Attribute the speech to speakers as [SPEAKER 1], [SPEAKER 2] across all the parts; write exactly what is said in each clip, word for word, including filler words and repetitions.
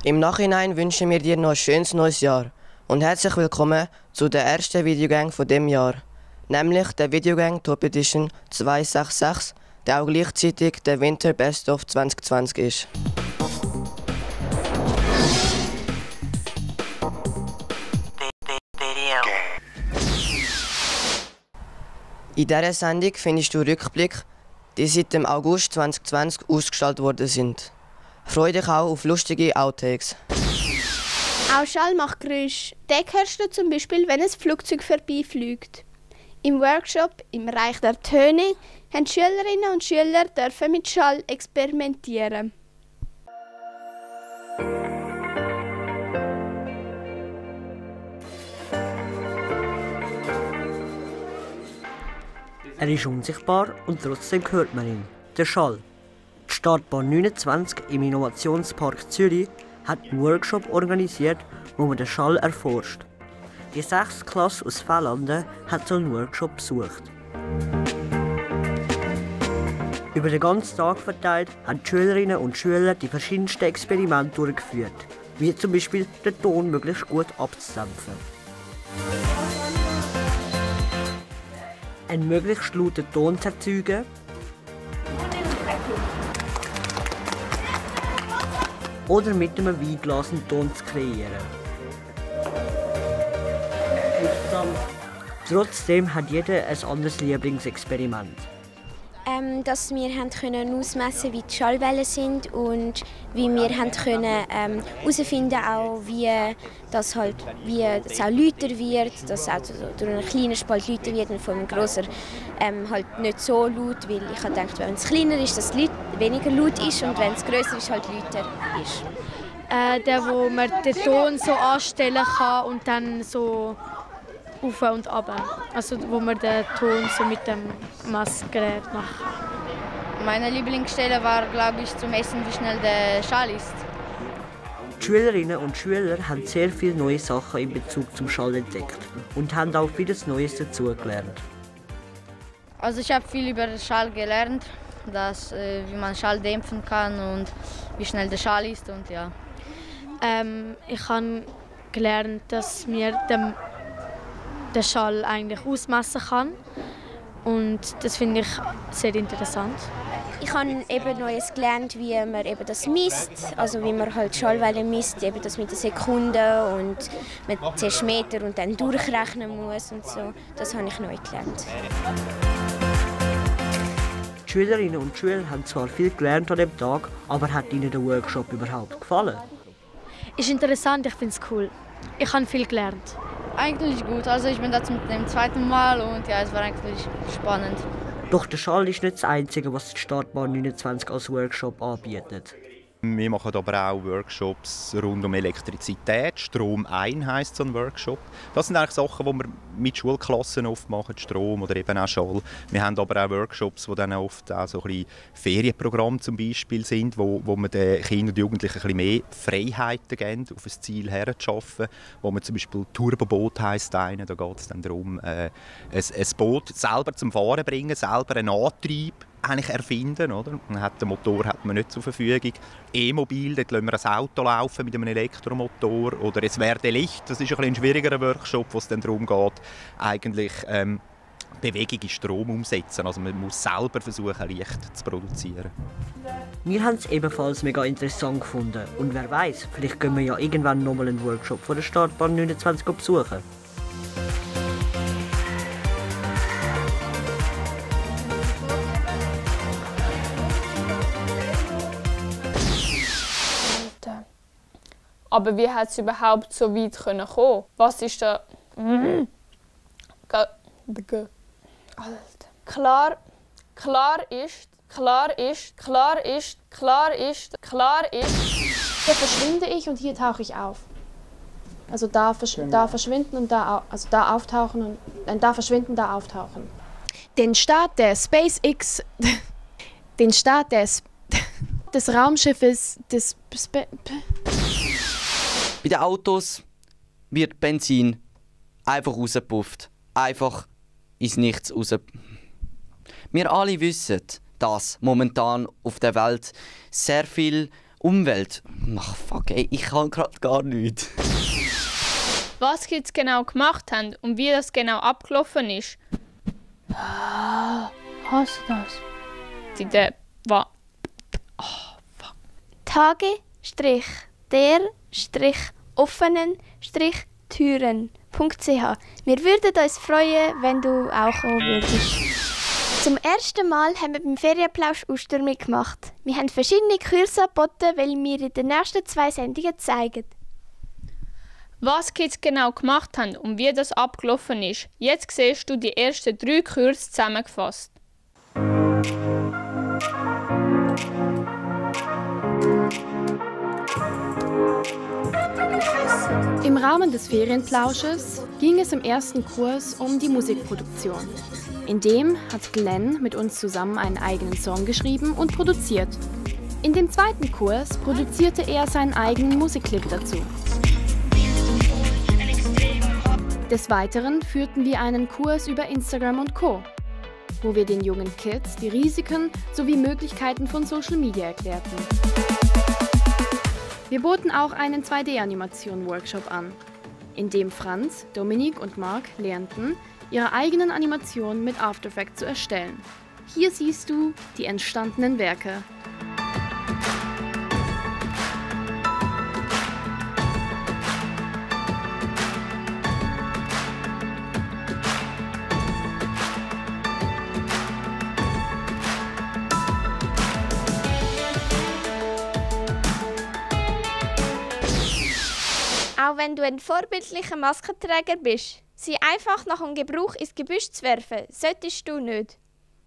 [SPEAKER 1] Im Nachhinein wünschen wir dir noch ein schönes neues Jahr und herzlich willkommen zu der ersten Videogang von dem Jahr, nämlich der Videogang Top Edition zweihundertsechsundsechzig, der auch gleichzeitig der Winter Best of zwanzig zwanzig ist. In dieser Sendung findest du Rückblicke, die seit dem August zwanzig zwanzig ausgestrahlt worden sind. Freue dich auch auf lustige Outtakes.
[SPEAKER 2] Auch Schall macht Geräusche. Den hörst du zum Beispiel, wenn ein Flugzeug vorbeifliegt. Im Workshop im Reich der Töne haben Schülerinnen und Schüler dürfen mit Schall experimentieren.
[SPEAKER 3] Er ist unsichtbar und trotzdem hört man ihn. Der Schall. Die Startbahn neunundzwanzig im Innovationspark Zürich hat einen Workshop organisiert, wo man den Schall erforscht. Die sechste Klasse aus Fellanden hat so einen Workshop besucht. Über den ganzen Tag verteilt haben die Schülerinnen und Schüler die verschiedensten Experimente durchgeführt, wie zum Beispiel den Ton möglichst gut abzudämpfen. Einen möglichst lauten Ton zu erzeugen oder mit einem Weinglas einen Ton zu kreieren. Trotzdem hat jeder ein anderes Lieblingsexperiment.
[SPEAKER 4] Ähm, dass wir haben können ausmessen, wie die Schallwellen sind und wie wir haben können ähm, herausfinden auch, wie das halt, wie das auch lauter wird, dass auch durch einen kleinen Spalt lauter wird und von einem grösseren ähm, halt nicht so laut, weil ich habe gedacht, wenn es kleiner ist, dass es weniger laut ist und wenn es grösser ist, halt lauter ist.
[SPEAKER 5] Äh, der, wo man den Ton so anstellen kann und dann so auf und ab. Also wo man den Ton so mit dem Messgerät macht.
[SPEAKER 6] Meine Lieblingsstelle war, glaube ich, zu messen, wie schnell der Schall ist.
[SPEAKER 3] Die Schülerinnen und Schüler haben sehr viele neue Sachen in Bezug zum Schall entdeckt und haben auch vieles Neues dazugelernt.
[SPEAKER 6] Also ich habe viel über den Schall gelernt, dass, äh, wie man Schall dämpfen kann und wie schnell der Schall ist. Und, ja.
[SPEAKER 5] ähm, ich habe gelernt, dass wir dem den Schall eigentlich ausmessen kann. Und das finde ich sehr interessant.
[SPEAKER 4] Ich habe eben Neues gelernt, wie man eben das misst, also wie man halt Schallwellen misst, eben das mit den Sekunden und man zuerst Meter und dann durchrechnen muss und so. Das habe ich neu gelernt.
[SPEAKER 3] Die Schülerinnen und Schüler haben zwar viel gelernt an dem Tag, aber hat ihnen der Workshop überhaupt gefallen?
[SPEAKER 5] Ist interessant, ich finde es cool. Ich habe viel gelernt.
[SPEAKER 6] Eigentlich gut. Also ich bin da zum zweiten Mal und ja, es war eigentlich spannend.
[SPEAKER 3] Doch der Schall ist nicht das Einzige, was die Startbahn neunundzwanzig als Workshop anbietet.
[SPEAKER 7] Wir machen aber auch Workshops rund um Elektrizität. Strom eins heisst so ein Workshop. Das sind eigentlich Sachen, die wir mit Schulklassen oft machen, Strom oder eben auch Schall. Wir haben aber auch Workshops, die dann oft auch so ein bisschen Ferienprogramme zum Beispiel sind, wo, wo man den Kindern und Jugendlichen ein bisschen mehr Freiheiten geben, auf ein Ziel herzuschaffen. Wo man zum Beispiel Turboboot heisst eine, da geht es dann darum, äh, ein, ein Boot selber zum Fahren bringen, selber einen Antrieb eigentlich erfinden, oder? Man hat den Motor hat man nicht zur Verfügung. E-Mobil, dort lassen wir ein Auto laufen mit einem Elektromotor. Oder es werde Licht, das ist ein, ein schwierigerer Workshop, wo es dann darum geht, eigentlich ähm, Bewegung in Strom umsetzen. Also man muss selber versuchen, Licht zu produzieren.
[SPEAKER 3] Wir haben es ebenfalls mega interessant gefunden. Und wer weiß, vielleicht gehen wir ja irgendwann nochmal einen Workshop von der Startbahn neunundzwanzig besuchen.
[SPEAKER 8] Aber wie hat es überhaupt so weit kommen können? Was ist da... Mm. Klar, klar ist, klar ist, klar ist, klar ist, klar ist...
[SPEAKER 9] Hier verschwinde ich und hier tauche ich auf. Also da, versch genau. da verschwinden und da, also da auftauchen und äh, da verschwinden, da auftauchen. Den Start der SpaceX, den Start des, des Raumschiffes, des... Spe
[SPEAKER 10] Bei den Autos wird Benzin einfach rausgepufft. Einfach ins Nichts raus. Wir alle wissen, dass momentan auf der Welt sehr viel Umwelt. Ach fuck, ey, ich kann gerade gar nichts.
[SPEAKER 8] Was Kids genau gemacht haben und wie das genau abgelaufen ist.
[SPEAKER 9] Hast du das?
[SPEAKER 8] Die der war.
[SPEAKER 2] Tage, Strich, der, Strich, offenen, Strich, Türen. .ch. Wir würden uns freuen, wenn du auch kommen würdest. Zum ersten Mal haben wir beim Ferienplausch Uster mitgemacht. Wir haben verschiedene Kurse angeboten, weil wir in den nächsten zwei Sendungen zeigen.
[SPEAKER 8] Was Kids genau gemacht haben und wie das abgelaufen ist. Jetzt siehst du die ersten drei Kurse zusammengefasst.
[SPEAKER 9] Im Rahmen des Ferienplausches ging es im ersten Kurs um die Musikproduktion. In dem hat Glenn mit uns zusammen einen eigenen Song geschrieben und produziert. In dem zweiten Kurs produzierte er seinen eigenen Musikclip dazu. Des Weiteren führten wir einen Kurs über Instagram und Co., wo wir den jungen Kids die Risiken sowie Möglichkeiten von Social Media erklärten. Wir boten auch einen zwei D-Animation-Workshop an, in dem Franz, Dominik und Marc lernten, ihre eigenen Animationen mit After Effects zu erstellen. Hier siehst du die entstandenen Werke.
[SPEAKER 2] Auch wenn du ein vorbildlicher Maskenträger bist, sie einfach nach dem Gebrauch ins Gebüsch zu werfen, solltest du nicht.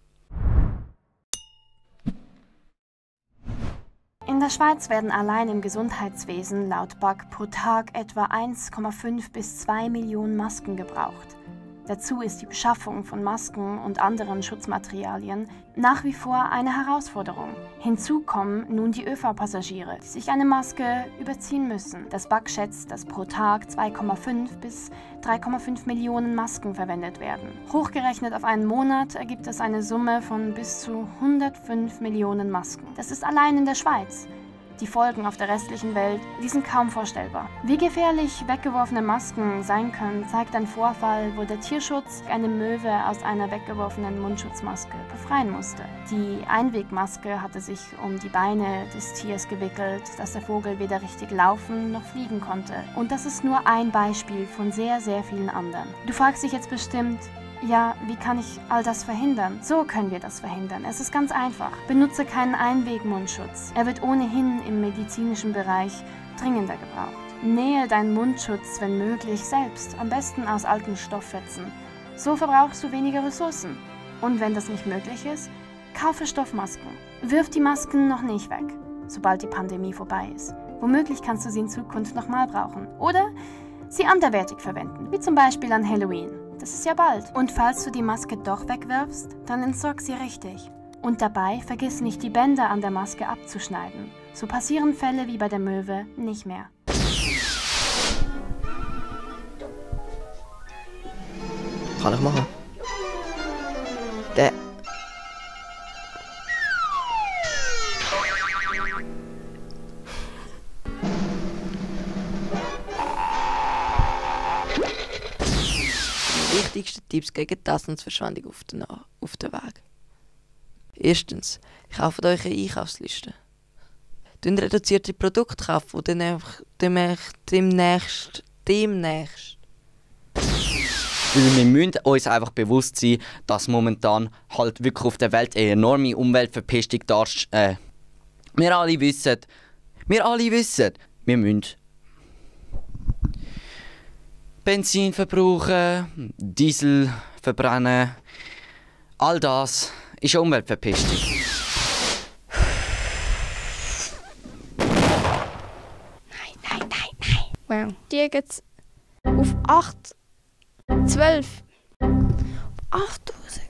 [SPEAKER 9] In der Schweiz werden allein im Gesundheitswesen laut B A G pro Tag etwa eins Komma fünf bis zwei Millionen Masken gebraucht. Dazu ist die Beschaffung von Masken und anderen Schutzmaterialien nach wie vor eine Herausforderung. Hinzu kommen nun die ÖV-Passagiere, die sich eine Maske überziehen müssen. Das B A G schätzt, dass pro Tag zwei Komma fünf bis drei Komma fünf Millionen Masken verwendet werden. Hochgerechnet auf einen Monat ergibt das eine Summe von bis zu hundertfünf Millionen Masken. Das ist allein in der Schweiz. Die Folgen auf der restlichen Welt, die sind kaum vorstellbar. Wie gefährlich weggeworfene Masken sein können, zeigt ein Vorfall, wo der Tierschutz eine Möwe aus einer weggeworfenen Mundschutzmaske befreien musste. Die Einwegmaske hatte sich um die Beine des Tiers gewickelt, dass der Vogel weder richtig laufen noch fliegen konnte. Und das ist nur ein Beispiel von sehr, sehr vielen anderen. Du fragst dich jetzt bestimmt, ja, wie kann ich all das verhindern? So können wir das verhindern. Es ist ganz einfach. Benutze keinen Einwegmundschutz. Er wird ohnehin im medizinischen Bereich dringender gebraucht. Nähe deinen Mundschutz, wenn möglich, selbst. Am besten aus alten Stofffetzen. So verbrauchst du weniger Ressourcen. Und wenn das nicht möglich ist, kaufe Stoffmasken. Wirf die Masken noch nicht weg, sobald die Pandemie vorbei ist. Womöglich kannst du sie in Zukunft nochmal brauchen. Oder sie anderweitig verwenden, wie zum Beispiel an Halloween. Das ist ja bald. Und falls du die Maske doch wegwirfst, dann entsorg sie richtig. Und dabei vergiss nicht, die Bänder an der Maske abzuschneiden. So passieren Fälle wie bei der Möwe nicht mehr.
[SPEAKER 1] Kann ich machen. Der. Die wichtigsten Tipps gegen die Essensverschwendung auf den, auf den Weg. Erstens, kauft euch eine Einkaufsliste. Kauft reduzierte Produkte kaufen, die dann demnächst, demnächst, demnächst.
[SPEAKER 10] Weil wir müssen uns einfach bewusst sein, dass momentan halt wirklich auf der Welt eine enorme Umweltverpestung darstellt. Äh, wir alle wissen, wir alle wissen, wir müssen Benzin verbrauchen, Diesel verbrennen. All das ist eine Umweltverpestung.
[SPEAKER 2] Nein, nein, nein, nein. Wow. Die geht's auf acht, zwölf, achttausend.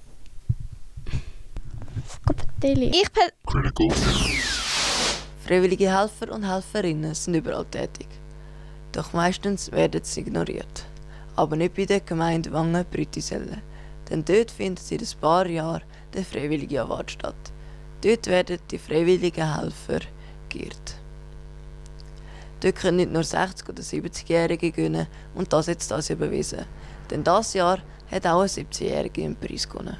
[SPEAKER 2] Ich per...
[SPEAKER 1] Freiwillige Helfer und Helferinnen sind überall tätig. Doch meistens werden sie ignoriert. Aber nicht bei der Gemeinde Wangen-Brütisellen. Denn dort findet seit ein paar Jahren der Freiwillige Award statt. Dort werden die freiwilligen Helfer geehrt.
[SPEAKER 11] Dort können nicht nur sechzig- oder siebzigjährige gewinnen und das jetzt das Jahr bewiesen. Denn dieses Jahr hat auch ein siebzehnjähriger einen Preis gewonnen.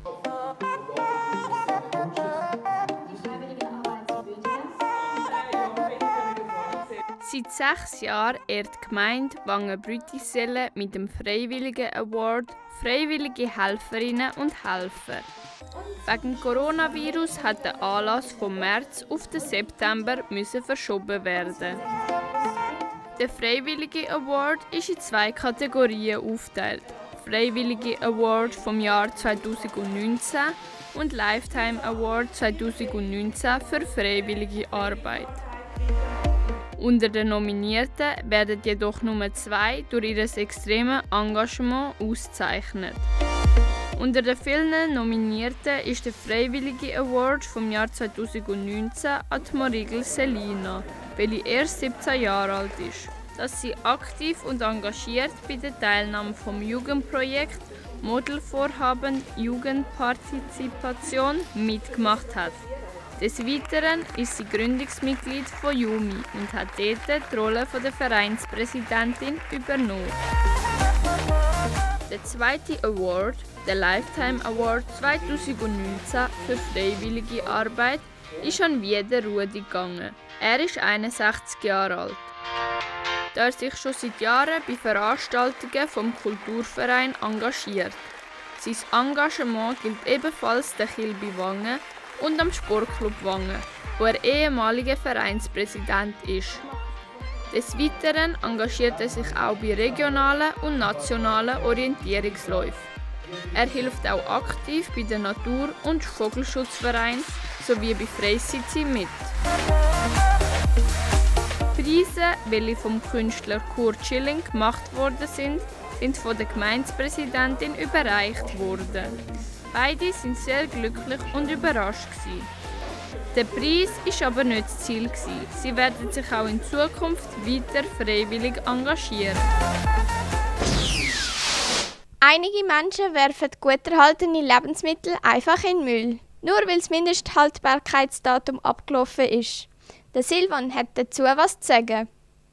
[SPEAKER 12] Seit sechs Jahren ehrt die Gemeinde Wangen-Brütisellen mit dem Freiwilligen Award freiwillige Helferinnen und Helfer. Wegen Coronavirus hat der Anlass vom März auf den September müssen verschoben werden. Der Freiwillige Award ist in zwei Kategorien aufgeteilt: Freiwillige Award vom Jahr zweitausendneunzehn und Lifetime Award zweitausendneunzehn für freiwillige Arbeit. Unter den Nominierten werden jedoch nur zwei durch ihr extremes Engagement ausgezeichnet. Unter den vielen Nominierten ist der Freiwillige Award vom Jahr zweitausendneunzehn an Morigel Selina, welche erst siebzehn Jahre alt ist. Dass sie aktiv und engagiert bei der Teilnahme vom Jugendprojekt Modelvorhaben Jugendpartizipation mitgemacht hat. Des Weiteren ist sie Gründungsmitglied von Jumi und hat dort die Rolle der Vereinspräsidentin übernommen. Der zweite Award, der Lifetime Award zweitausendneunzehn für freiwillige Arbeit, ist an wieder Rudi gegangen. Er ist einundsechzig Jahre alt. Da er sich schon seit Jahren bei Veranstaltungen vom Kulturverein engagiert. Sein Engagement gilt ebenfalls der Kilby Wangen und am Sportclub Wangen, wo er ehemaliger Vereinspräsident ist. Des Weiteren engagiert er sich auch bei regionalen und nationalen Orientierungsläufen. Er hilft auch aktiv bei den Natur- und Vogelschutzvereinen sowie bei Freisitzi mit. Preise, welche vom Künstler Kurt Schilling gemacht worden sind, sind von der Gemeindepräsidentin überreicht worden. Beide sind sehr glücklich und überrascht gewesen. Der Preis war aber nicht das Ziel gewesen. Sie werden sich auch in Zukunft weiter freiwillig engagieren.
[SPEAKER 2] Einige Menschen werfen gut erhaltene Lebensmittel einfach in den Müll, nur weil das Mindesthaltbarkeitsdatum abgelaufen ist. Der Silvan hat dazu was zu sagen.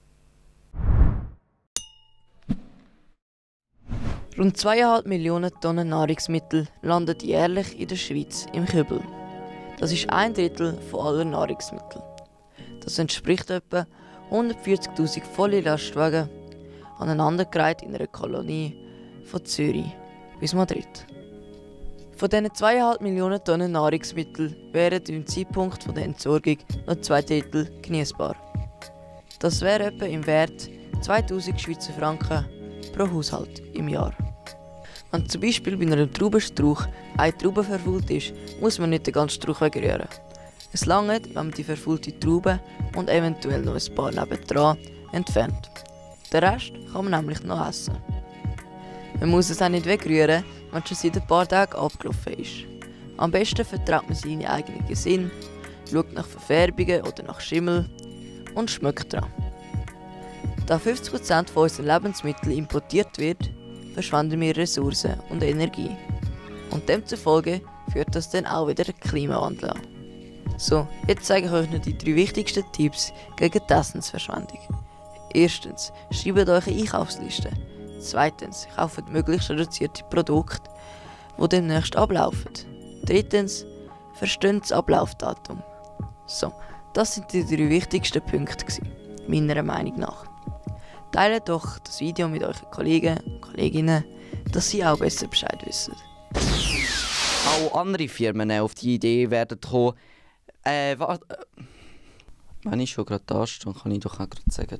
[SPEAKER 11] Rund zweieinhalb Millionen Tonnen Nahrungsmittel landen jährlich in der Schweiz im Kübel. Das ist ein Drittel von aller Nahrungsmittel. Das entspricht etwa hundertvierzigtausend volle Lastwagen, aneinandergereiht in einer Kolonie von Zürich bis Madrid. Von diesen zweieinhalb Millionen Tonnen Nahrungsmittel wären im Zeitpunkt der Entsorgung noch zwei Drittel genießbar. Das wäre etwa im Wert zweitausend Schweizer Franken pro Haushalt im Jahr. Wenn zum Beispiel bei einem Traubenstrauch eine Traube verfault ist, muss man nicht den ganzen Strauch wegrühren. Es reicht, wenn man die verfaulte Traube und eventuell noch ein paar nebendran entfernt. Den Rest kann man nämlich noch essen. Man muss es auch nicht wegrühren, wenn es schon seit ein paar Tagen abgelaufen ist. Am besten vertraut man seine eigenen Sinn, schaut nach Verfärbungen oder nach Schimmel und schmeckt dran. Da fünfzig Prozent von unseren Lebensmitteln importiert wird, verschwenden wir Ressourcen und Energie. Und demzufolge führt das dann auch wieder den Klimawandel an. So, jetzt zeige ich euch noch die drei wichtigsten Tipps gegen die Essensverschwendung. Erstens, schreibt euch eine Einkaufsliste. Zweitens, kauft möglichst reduzierte Produkte, die demnächst ablaufen. Drittens, versteht das Ablaufdatum. So, das sind die drei wichtigsten Punkte, meiner Meinung nach. Teilt doch das Video mit euren Kollegen und Kolleginnen, dass sie auch besser Bescheid wissen.
[SPEAKER 10] Auch andere Firmen auf die Idee werden kommen. Äh, warte. Wenn ich schon gerade da stehe, kann ich doch auch gerade sagen.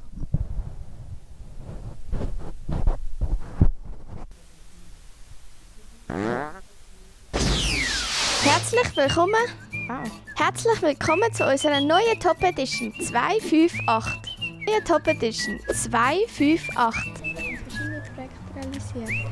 [SPEAKER 2] Herzlich willkommen. Wow. Herzlich willkommen zu unserer neuen Top Edition zwei fünf acht. Neue Top Edition zwei fünf acht. Verschiedene Projekte realisiert.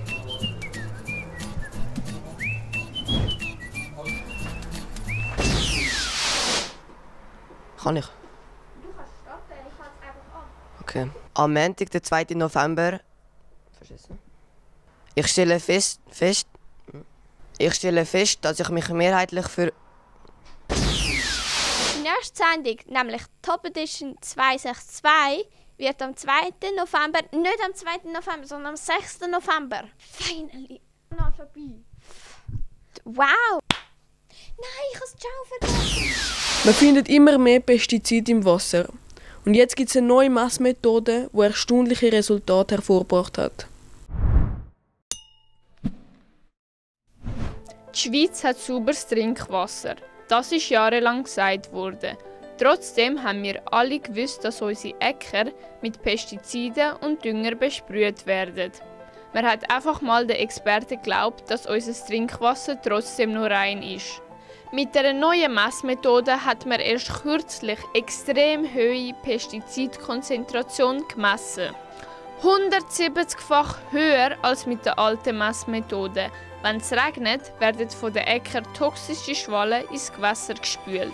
[SPEAKER 1] Kann ich?
[SPEAKER 2] Du kannst starten, ich halte es einfach an.
[SPEAKER 1] Okay. Am Montag, den zweiten November. Verschissen. Ich stelle fest, fest. Ich stelle fest, dass ich mich mehrheitlich für.
[SPEAKER 2] Die nächste Hauptsendung, nämlich Top Edition zweihundertzweiundsechzig, wird am zweiten November, nicht am zweiten November, sondern am sechsten November. Finally. Analphabie. Wow. Nein, ich habe das Ciao vergessen.
[SPEAKER 13] Man findet immer mehr Pestizide im Wasser. Und jetzt gibt es eine neue Messmethode, die erstaunliche Resultate hervorgebracht hat.
[SPEAKER 12] Die Schweiz hat sauberes Trinkwasser. Das ist jahrelang gesagt worden. Trotzdem haben wir alle gewusst, dass unsere Äcker mit Pestiziden und Dünger besprüht werden. Man hat einfach mal den Experten geglaubt, dass unser Trinkwasser trotzdem noch rein ist. Mit der neuen Messmethode hat man erst kürzlich extrem hohe Pestizidkonzentration gemessen. hundertsiebzig-fach höher als mit der alten Messmethode. Wenn es regnet, werden von den Äckern toxische Schwallen ins Gewässer gespült.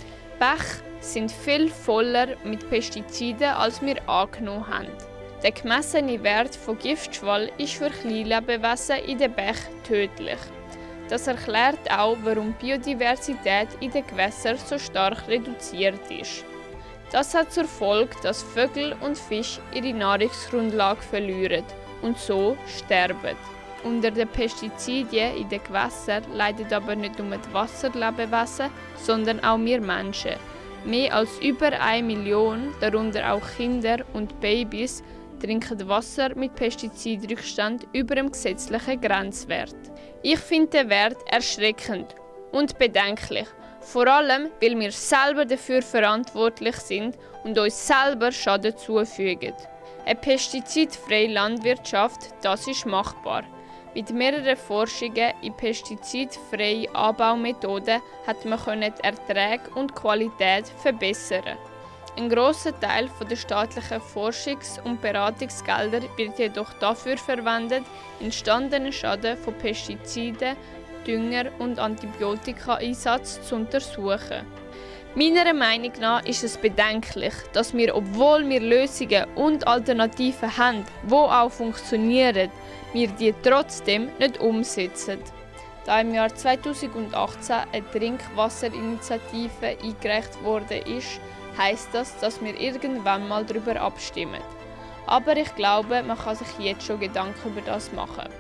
[SPEAKER 12] Bäche sind viel voller mit Pestiziden, als wir angenommen haben. Der gemessene Wert von Giftschwall ist für Kleinlebewesen in den Bächen tödlich. Das erklärt auch, warum die Biodiversität in den Gewässern so stark reduziert ist. Das hat zur Folge, dass Vögel und Fische ihre Nahrungsgrundlage verlieren und so sterben. Unter den Pestiziden in den Gewässern leiden aber nicht nur die Wasserlebewesen, sondern auch wir Menschen. Mehr als über eine Million, darunter auch Kinder und Babys, trinken Wasser mit Pestizidrückstand über dem gesetzlichen Grenzwert. Ich finde den Wert erschreckend und bedenklich. Vor allem, weil wir selber dafür verantwortlich sind und uns selber Schaden zufügen. Eine pestizidfreie Landwirtschaft, das ist machbar. Mit mehreren Forschungen in pestizidfreie Anbaumethoden hat man die Erträge und die Qualität verbessern. Ein grosser Teil der staatlichen Forschungs- und Beratungsgelder wird jedoch dafür verwendet, entstandenen Schaden von Pestiziden, Dünger und Antibiotika-Einsatz zu untersuchen. Meiner Meinung nach ist es bedenklich, dass wir, obwohl wir Lösungen und Alternativen haben, die auch funktionieren, wir die trotzdem nicht umsetzen. Da im Jahr zweitausendachtzehn eine Trinkwasserinitiative eingereicht worden ist, heisst das, dass wir irgendwann mal darüber abstimmen. Aber ich glaube, man kann sich jetzt schon Gedanken über das machen.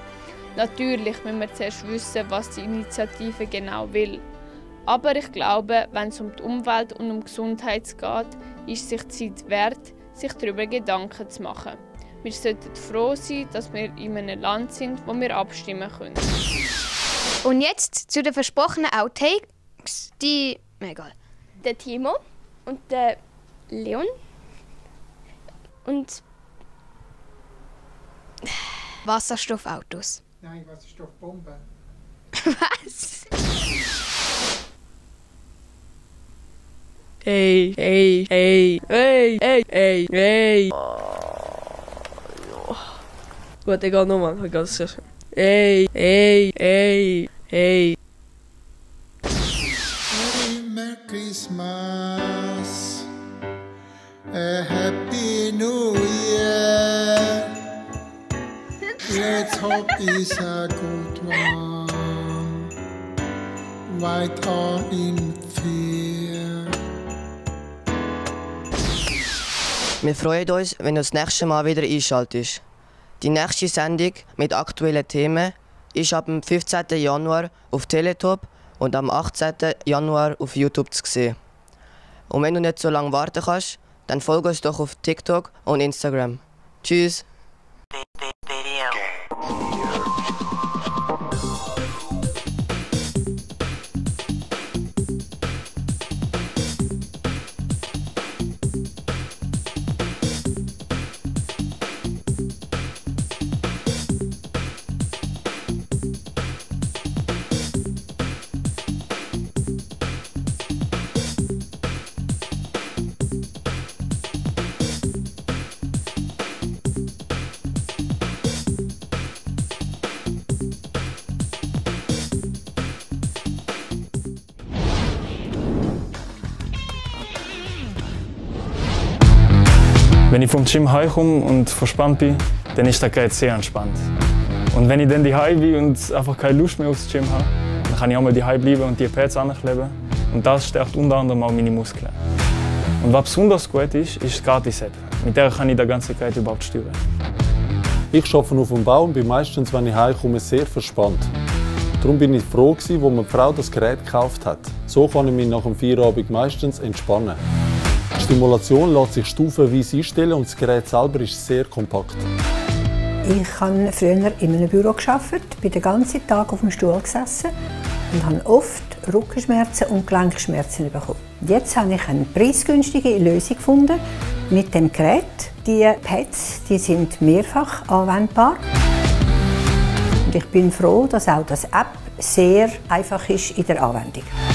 [SPEAKER 12] Natürlich müssen wir zuerst wissen, was die Initiative genau will. Aber ich glaube, wenn es um die Umwelt und um Gesundheit geht, ist sich die Zeit wert, sich darüber Gedanken zu machen. Wir sollten froh sein, dass wir in einem Land sind, wo wir abstimmen können.
[SPEAKER 2] Und jetzt zu den versprochenen Outtakes. Die. Egal. Der Timo und der Leon. Und. Wasserstoffautos.
[SPEAKER 14] Nein, Wasserstoffbomben.
[SPEAKER 2] Was?
[SPEAKER 13] Hey, hey, hey, hey, hey, hey, hey. Gut, egal, nochmal. Egal, sehr schön. Hey, hey, hey, hey.
[SPEAKER 14] Merry Christmas, a Happy New Year. Let's hope it's a good one. White on in fear.
[SPEAKER 1] Wir freuen uns, wenn du das nächste Mal wieder einschaltest. Die nächste Sendung mit aktuellen Themen ist ab dem fünfzehnten Januar auf Teletop und am achtzehnten Januar auf YouTube zu sehen. Und wenn du nicht so lange warten kannst, dann folge uns doch auf TikTok und Instagram. Tschüss!
[SPEAKER 15] Wenn ich vom Gym heimkomme und verspannt bin, dann ist das gerade sehr entspannt. Und wenn ich dann daheim bin und einfach keine Lust mehr aufs Gym habe, dann kann ich auch mal daheim bleiben und die Pads ankleben. Und das stärkt unter anderem auch meine Muskeln. Und was besonders gut ist, ist die Gratis-App. Mit der kann ich die ganze Zeit überhaupt steuern.
[SPEAKER 16] Ich arbeite auf dem Bau und bin meistens, wenn ich heimkomme, sehr verspannt. Darum bin ich froh, als mir die Frau das Gerät gekauft hat. So kann ich mich nach dem Feierabend meistens entspannen. Die Stimulation lässt sich stufenweise einstellen und das Gerät selber ist sehr kompakt.
[SPEAKER 17] Ich habe früher in einem Büro gearbeitet, bin den ganzen Tag auf dem Stuhl gesessen und habe oft Rückenschmerzen und Gelenkschmerzen bekommen. Jetzt habe ich eine preisgünstige Lösung gefunden mit dem Gerät. Die Pads, die sind mehrfach anwendbar. Und ich bin froh, dass auch das App sehr einfach ist in der Anwendung.